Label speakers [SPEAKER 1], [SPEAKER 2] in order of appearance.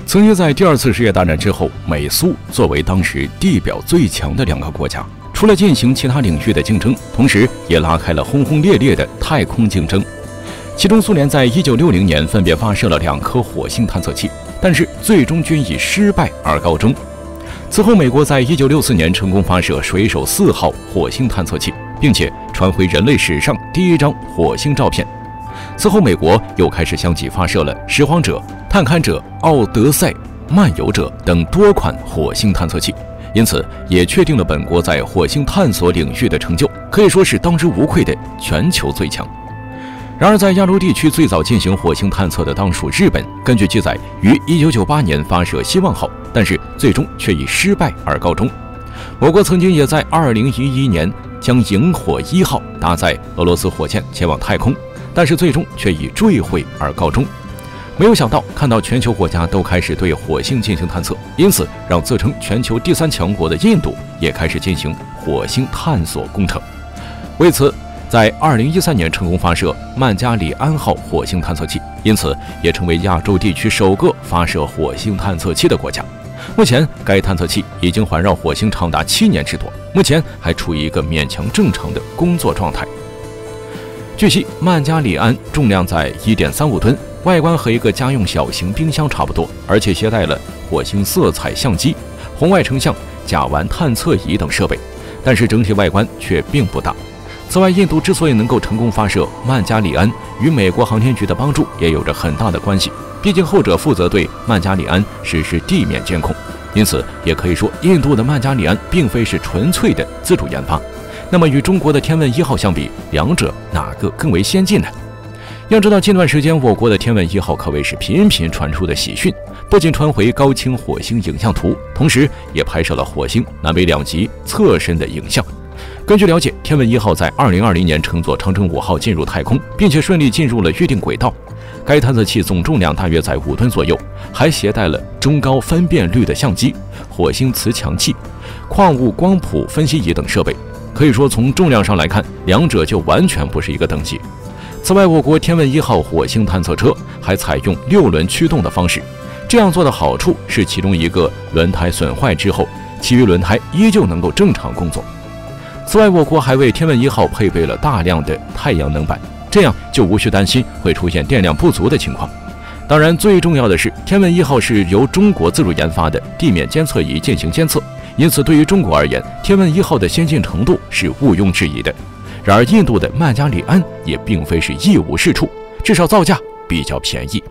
[SPEAKER 1] 曾经在第二次世界大战之后，美苏作为当时地表最强的两个国家，除了进行其他领域的竞争，同时也拉开了轰轰烈烈的太空竞争。其中，苏联在1960年分别发射了2颗火星探测器，但是最终均以失败而告终。此后，美国在1964年成功发射水手4号火星探测器，并且传回人类史上第一张火星照片。此后，美国又开始相继发射了拾荒者、探勘者、奥德赛、漫游者等多款火星探测器，因此也确定了本国在火星探索领域的成就，可以说是当之无愧的全球最强。然而，在亚洲地区最早进行火星探测的当属日本，根据记载，于1998年发射希望号，但是最终却以失败而告终。我国曾经也在2011年将萤火1号搭载俄罗斯火箭前往太空，但是最终却以坠毁而告终。没有想到，看到全球国家都开始对火星进行探测，因此让自称全球第3强国的印度也开始进行火星探索工程。为此，在2013年成功发射曼加里安号火星探测器，因此也成为亚洲地区首个发射火星探测器的国家。目前，该探测器已经环绕火星长达7年之多，目前还处于一个勉强正常的工作状态。据悉，曼加里安重量在1.35吨，外观和一个家用小型冰箱差不多，而且携带了火星色彩相机、红外成像、甲烷探测仪等设备，但是整体外观却并不大。此外，印度之所以能够成功发射曼加里安，与美国航天局的帮助也有着很大的关系。毕竟后者负责对曼加里安实施地面监控，因此也可以说，印度的曼加里安并非是纯粹的自主研发。那么，与中国的天问1号相比，两者哪个更为先进呢？要知道，近段时间我国的天问1号可谓是频频传出的喜讯，不仅传回高清火星影像图，同时也拍摄了火星南北2极侧身的影像。根据了解，天问1号在2020年乘坐长征5号进入太空，并且顺利进入了预定轨道。该探测器总重量大约在5吨左右，还携带了中高分辨率的相机、火星磁强器、矿物光谱分析仪等设备。可以说，从重量上来看，两者就完全不是一个等级。此外，我国天问1号火星探测车还采用6轮驱动的方式，这样做的好处是其中一个轮胎损坏之后，其余轮胎依旧能够正常工作。此外，我国还为天问1号配备了大量的太阳能板，这样就无需担心会出现电量不足的情况。当然，最重要的是，天问1号是由中国自主研发的地面监测仪进行监测，因此对于中国而言，天问1号的先进程度是毋庸置疑的。然而，印度的曼加里安也并非是一无是处，至少造价比较便宜。